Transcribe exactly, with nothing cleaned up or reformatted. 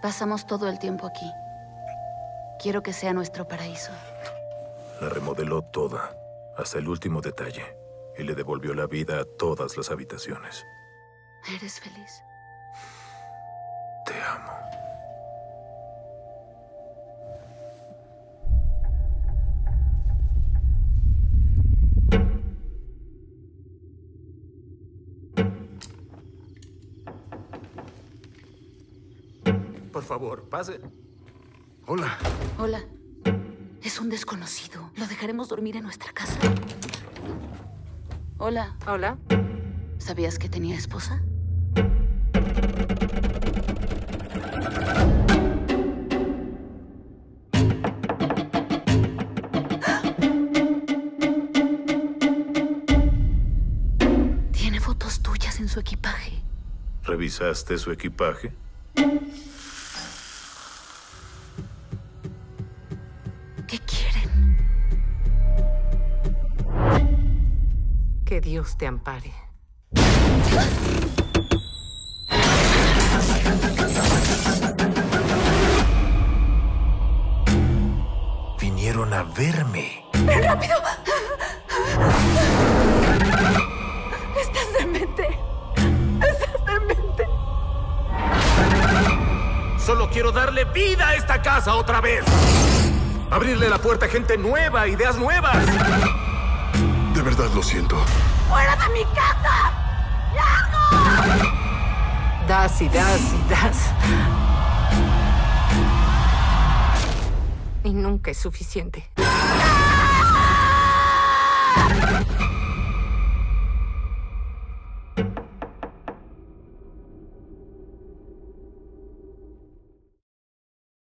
Pasamos todo el tiempo aquí. Quiero que sea nuestro paraíso. La remodeló toda, hasta el último detalle, y le devolvió la vida a todas las habitaciones. ¿Eres feliz? Te amo. Por favor, pase. Hola. Hola. Es un desconocido. Lo dejaremos dormir en nuestra casa. Hola. Hola. ¿Sabías que tenía esposa? Tiene fotos tuyas en su equipaje. ¿Revisaste su equipaje? ¿Qué quieren? Que Dios te ampare. Vinieron a verme. ¡Ven rápido! Estás demente. Estás demente. Solo quiero darle vida a esta casa otra vez. Abrirle la puerta a gente nueva, ideas nuevas. De verdad lo siento. ¡Fuera de mi casa! ¡Largo! Das y das y das. Y nunca es suficiente.